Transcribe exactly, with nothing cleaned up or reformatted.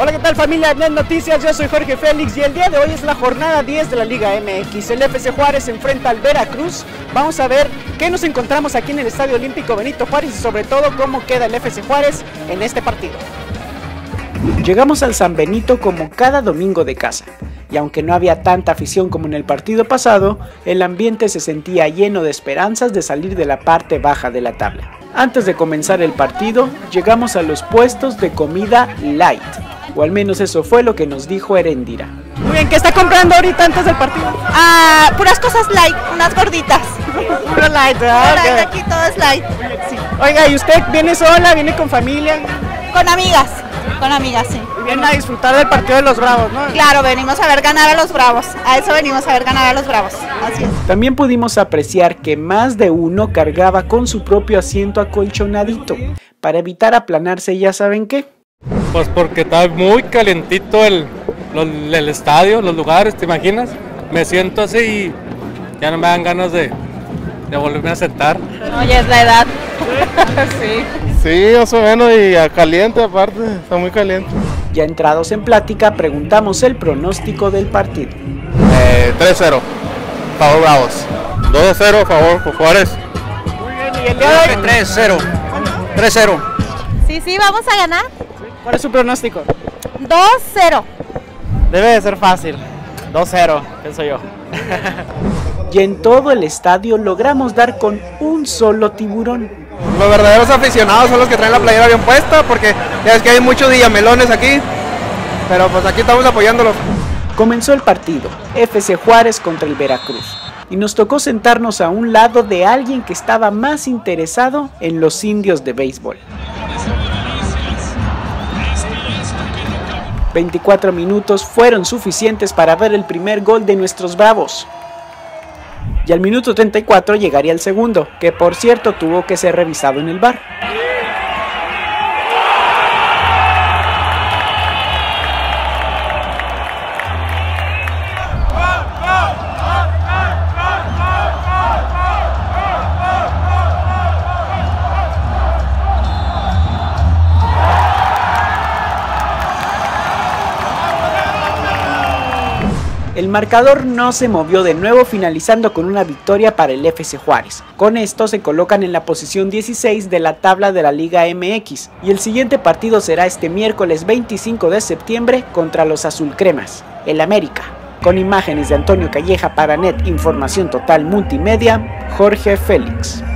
Hola, ¿qué tal familia Net Noticias? Yo soy Jorge Félix y el día de hoy es la jornada diez de la Liga M X. El F C Juárez se enfrenta al Veracruz. Vamos a ver qué nos encontramos aquí en el Estadio Olímpico Benito Juárez y sobre todo cómo queda el F C Juárez en este partido. Llegamos al San Benito como cada domingo de casa. Y aunque no había tanta afición como en el partido pasado, el ambiente se sentía lleno de esperanzas de salir de la parte baja de la tabla. Antes de comenzar el partido, llegamos a los puestos de comida light, o al menos eso fue lo que nos dijo Erendira. Muy bien, ¿qué está comprando ahorita antes del partido? Ah, puras cosas light, unas gorditas. Puro light, ¿verdad? Light, aquí todo es light. Sí. Oiga, ¿y usted viene sola, viene con familia? Con amigas, con amigas, sí. Vienen a disfrutar del partido de los Bravos, ¿no? Claro, venimos a ver ganar a los Bravos, a eso venimos a ver ganar a los Bravos, así es. También pudimos apreciar que más de uno cargaba con su propio asiento acolchonadito, para evitar aplanarse, ¿ya saben qué? Pues porque está muy calientito el, el, el estadio, los lugares, ¿te imaginas? Me siento así y ya no me dan ganas de, de volverme a sentar. Oye, es la edad. Sí. Sí, más o menos, y caliente aparte, está muy caliente. Ya entrados en plática, preguntamos el pronóstico del partido. Eh, tres cero, favor Bravos. dos cero, favor Juárez. Muy bien, y el día de hoy... tres cero. tres cero. Sí, sí, vamos a ganar. ¿Cuál es su pronóstico? dos cero. Debe de ser fácil. dos cero, pienso yo. Y en todo el estadio logramos dar con un solo tiburón. Los verdaderos aficionados son los que traen la playera bien puesta, porque ya ves que hay muchos dillamelones aquí, pero pues aquí estamos apoyándolos. Comenzó el partido, F C Juárez contra el Veracruz, y nos tocó sentarnos a un lado de alguien que estaba más interesado en los indios de béisbol. veinticuatro minutos fueron suficientes para ver el primer gol de nuestros Bravos. Y al minuto treinta y cuatro llegaría el segundo, que por cierto tuvo que ser revisado en el V A R. El marcador no se movió de nuevo, finalizando con una victoria para el F C Juárez. Con esto se colocan en la posición dieciséis de la tabla de la Liga M X y el siguiente partido será este miércoles veinticinco de septiembre contra los Azulcremas, el América. Con imágenes de Antonio Calleja para Net Información Total Multimedia, Jorge Félix.